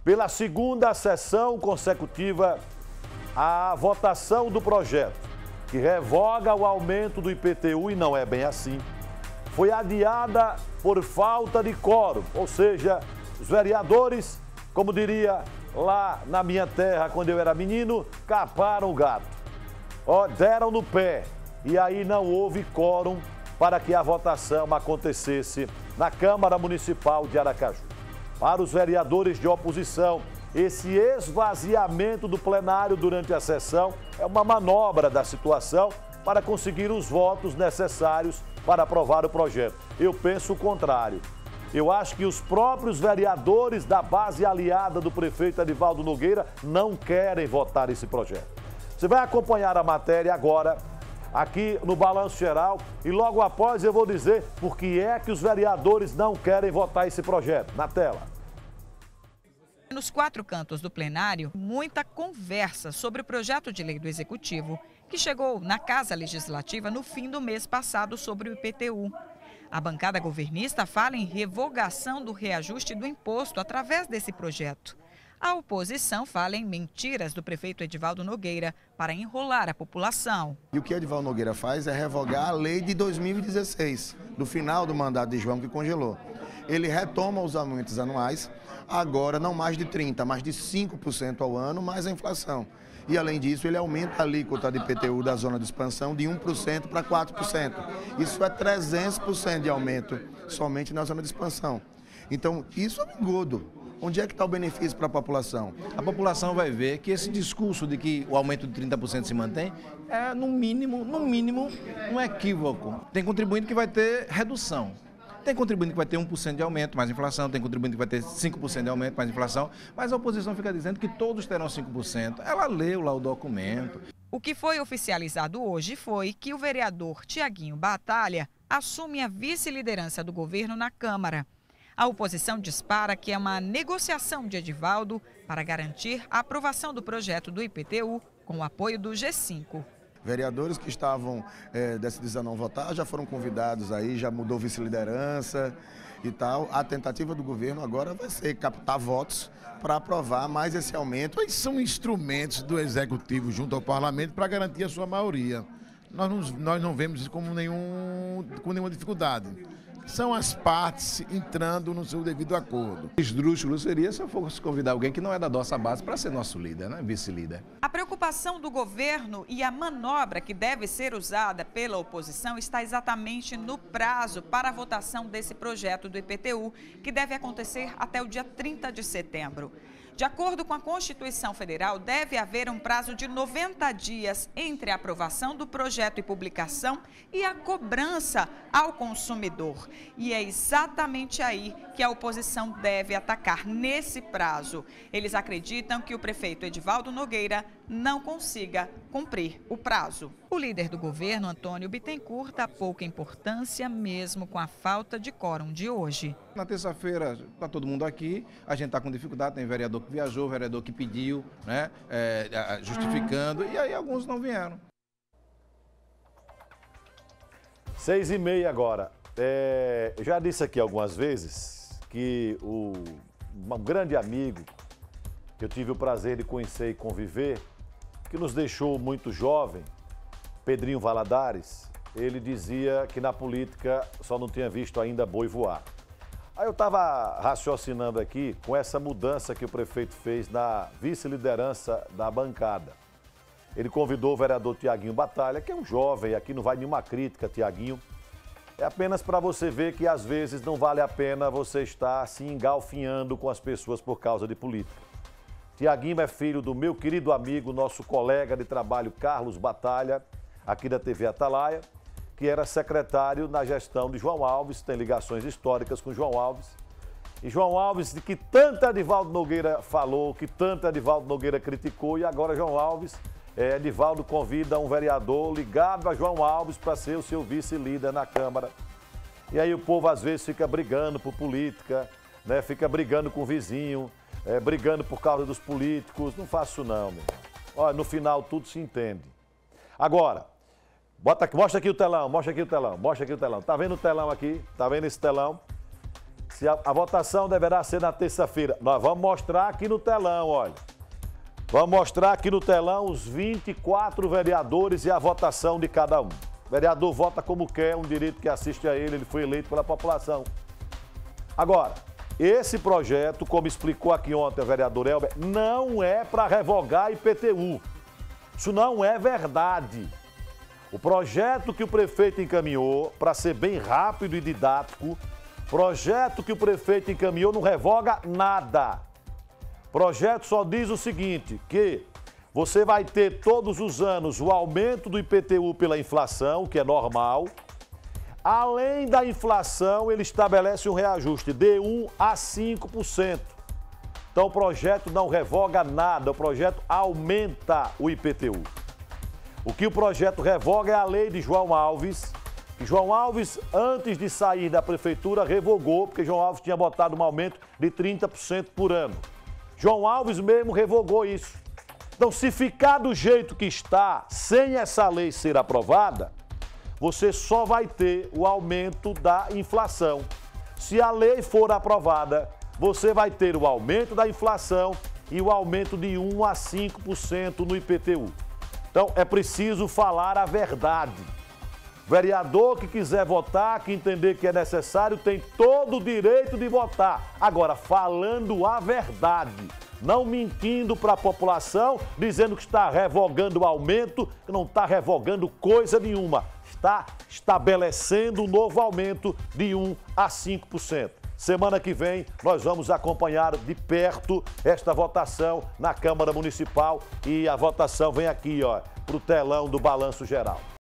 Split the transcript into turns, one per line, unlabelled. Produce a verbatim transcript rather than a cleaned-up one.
Pela segunda sessão consecutiva, a votação do projeto, que revoga o aumento do I P T U, e não é bem assim, foi adiada por falta de quórum, ou seja, os vereadores, como diria lá na minha terra, quando eu era menino, caparam o gato, ó, deram no pé, e aí não houve quórum para que a votação acontecesse na Câmara Municipal de Aracaju. Para os vereadores de oposição, esse esvaziamento do plenário durante a sessão é uma manobra da situação para conseguir os votos necessários para aprovar o projeto. Eu penso o contrário. Eu acho que os próprios vereadores da base aliada do prefeito Edivaldo Nogueira não querem votar esse projeto. Você vai acompanhar a matéria agora, aqui no Balanço Geral, e logo após eu vou dizer por que é que os vereadores não querem votar esse projeto. Na tela.
Nos quatro cantos do plenário, muita conversa sobre o projeto de lei do Executivo, que chegou na Casa Legislativa no fim do mês passado sobre o I P T U. A bancada governista fala em revogação do reajuste do imposto através desse projeto. A oposição fala em mentiras do prefeito Edivaldo Nogueira para enrolar a população.
E o que Edivaldo Nogueira faz é revogar a lei de dois mil e dezesseis, do final do mandato de João, que congelou. Ele retoma os aumentos anuais, agora não mais de trinta por cento, mais de cinco por cento ao ano, mais a inflação. E, além disso, ele aumenta a alíquota de I P T U da zona de expansão de um por cento para quatro por cento. Isso é trezentos por cento de aumento somente na zona de expansão. Então, isso é um engodo. Onde é que está o benefício para a população?
A população vai ver que esse discurso de que o aumento de trinta por cento se mantém é, no mínimo, no mínimo, um equívoco. Tem contribuinte que vai ter redução. Tem contribuinte que vai ter um por cento de aumento, mais inflação. Tem contribuinte que vai ter cinco por cento de aumento, mais inflação. Mas a oposição fica dizendo que todos terão cinco por cento. Ela leu lá o documento.
O que foi oficializado hoje foi que o vereador Tiaguinho Batalha assume a vice-liderança do governo na Câmara. A oposição dispara que é uma negociação de Edivaldo para garantir a aprovação do projeto do I P T U com o apoio do G cinco.
Vereadores que estavam é, decididos a não votar já foram convidados aí, já mudou vice-liderança e tal. A tentativa do governo agora vai ser captar votos para aprovar mais esse aumento.
Quais são instrumentos do Executivo junto ao Parlamento para garantir a sua maioria? Nós não, nós não vemos isso como nenhum, com nenhuma dificuldade. São as partes entrando no seu devido acordo.
Esdrúxulo seria se eu fosse convidar alguém que não é da nossa base para ser nosso líder, né? Vice-líder.
A preocupação do governo e a manobra que deve ser usada pela oposição está exatamente no prazo para a votação desse projeto do I P T U, que deve acontecer até o dia trinta de setembro. De acordo com a Constituição Federal, deve haver um prazo de noventa dias entre a aprovação do projeto e publicação e a cobrança ao consumidor. E é exatamente aí que a oposição deve atacar, nesse prazo. Eles acreditam que o prefeito Edivaldo Nogueira não consiga cumprir o prazo. O líder do governo, Antônio Bittencourt, dá pouca importância mesmo com a falta de quórum de hoje.
Na terça-feira está todo mundo aqui, a gente está com dificuldade, tem vereador que viajou, vereador que pediu, né, é, justificando, e aí alguns não vieram.
Seis e meia agora. É, eu já disse aqui algumas vezes que o, um grande amigo que eu tive o prazer de conhecer e conviver, que nos deixou muito jovem, Pedrinho Valadares, ele dizia que na política só não tinha visto ainda boi voar. Aí eu estava raciocinando aqui com essa mudança que o prefeito fez na vice-liderança da bancada. Ele convidou o vereador Tiaguinho Batalha, que é um jovem, aqui não vai nenhuma crítica, Tiaguinho. É apenas para você ver que às vezes não vale a pena você estar se engalfinhando com as pessoas por causa de política. Tiaguinho é filho do meu querido amigo, nosso colega de trabalho Carlos Batalha, aqui da T V Atalaia, que era secretário na gestão de João Alves, tem ligações históricas com João Alves. E João Alves, de que tanto Edivaldo Nogueira falou, que tanto Edivaldo Nogueira criticou, e agora João Alves, é, Edivaldo convida um vereador ligado a João Alves para ser o seu vice-líder na Câmara. E aí o povo às vezes fica brigando por política, né? Fica brigando com o vizinho, é, brigando por causa dos políticos. Não faço não, meu. Olha, no final tudo se entende. Agora, bota aqui, mostra aqui o telão, mostra aqui o telão, mostra aqui o telão. Tá vendo o telão aqui? Tá vendo esse telão? Se a, a votação deverá ser na terça-feira. Nós vamos mostrar aqui no telão, olha. Vamos mostrar aqui no telão os vinte e quatro vereadores e a votação de cada um. O vereador vota como quer, um direito que assiste a ele, ele foi eleito pela população. Agora, esse projeto, como explicou aqui ontem o vereador Elber, não é para revogar I P T U. Isso não é verdade. O projeto que o prefeito encaminhou, para ser bem rápido e didático, projeto que o prefeito encaminhou não revoga nada. O projeto só diz o seguinte, que você vai ter todos os anos o aumento do I P T U pela inflação, que é normal. Além da inflação, ele estabelece um reajuste de um a cinco por cento. Então o projeto não revoga nada, o projeto aumenta o I P T U. O que o projeto revoga é a lei de João Alves, que João Alves, antes de sair da prefeitura, revogou, porque João Alves tinha botado um aumento de trinta por cento por ano. João Alves mesmo revogou isso. Então, se ficar do jeito que está, sem essa lei ser aprovada, você só vai ter o aumento da inflação. Se a lei for aprovada, você vai ter o aumento da inflação e o aumento de um a cinco por cento no I P T U. Então, é preciso falar a verdade. O vereador que quiser votar, que entender que é necessário, tem todo o direito de votar. Agora, falando a verdade, não mentindo para a população, dizendo que está revogando o aumento, que não está revogando coisa nenhuma. Está estabelecendo um novo aumento de um a cinco por cento. Semana que vem, nós vamos acompanhar de perto esta votação na Câmara Municipal e a votação vem aqui, ó, para o telão do Balanço Geral.